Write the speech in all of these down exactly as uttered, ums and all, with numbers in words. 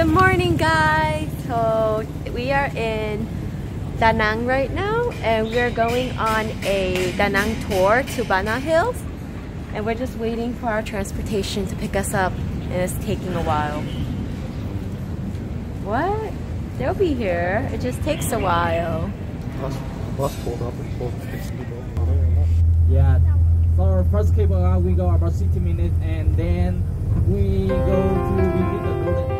Good morning, guys. So we are in Da Nang right now, and we are going on a Da Nang tour to Ba Na Hills, and we're just waiting for our transportation to pick us up, and it's taking a while. What? They'll be here. It just takes a while. Bus, bus pulled up and pulled six people. Yeah. So our first cable out, we go about sixty minutes, and then we go to visit the building.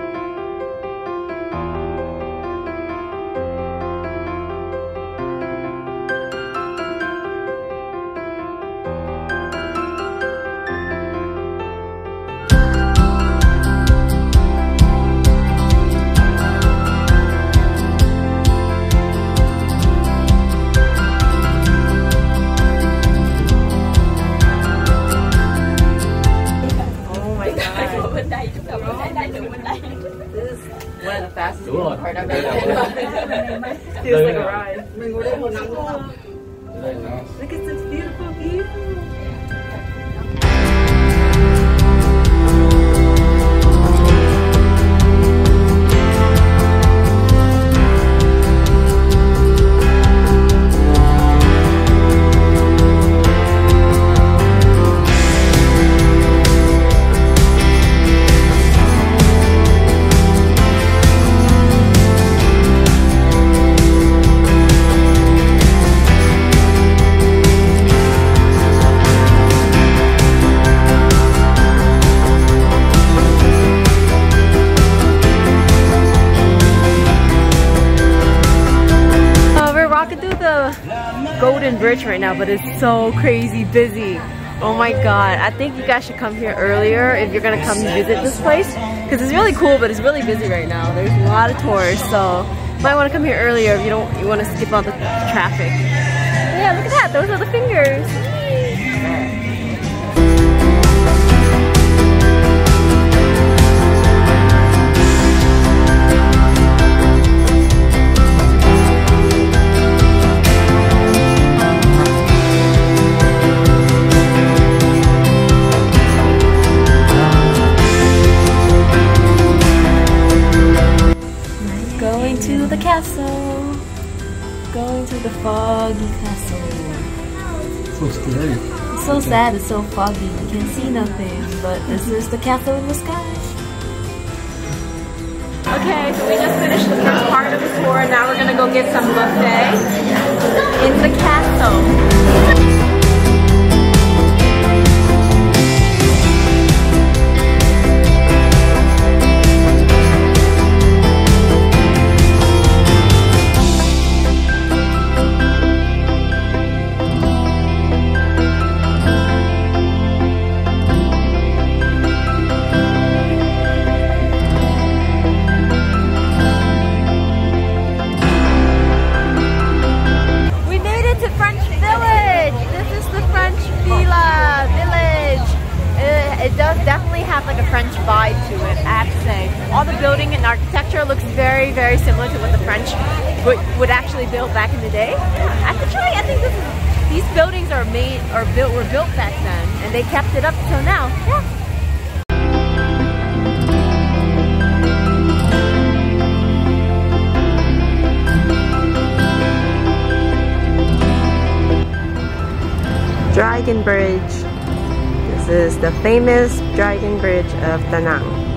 This is one of the fastest part I've ever been on. Feels like a ride. Look at this beautiful view. Golden Bridge right now, but it's so crazy busy. Oh my god, I think you guys should come here earlier if you're gonna come visit this place, because it's really cool, but it's really busy right now. There's a lot of tourists, so you might want to come here earlier if you don't you want to skip all the traffic. But yeah, look at that, those are the fingers. Going to the castle. Going to the foggy castle. So scary. It's so sad, it's so foggy. You can't see nothing, but this is the castle in the sky. Okay, so we just finished the first part of the tour, and now we're gonna go get some buffet in the castle. It does definitely have like a French vibe to it, I have to say. All the building and architecture looks very, very similar to what the French would, would actually build back in the day. I have to try. I think this is, these buildings are made or built were built back then, and they kept it up till now. Yeah. Dragon Bridge. This is the famous Dragon Bridge of Da Nang.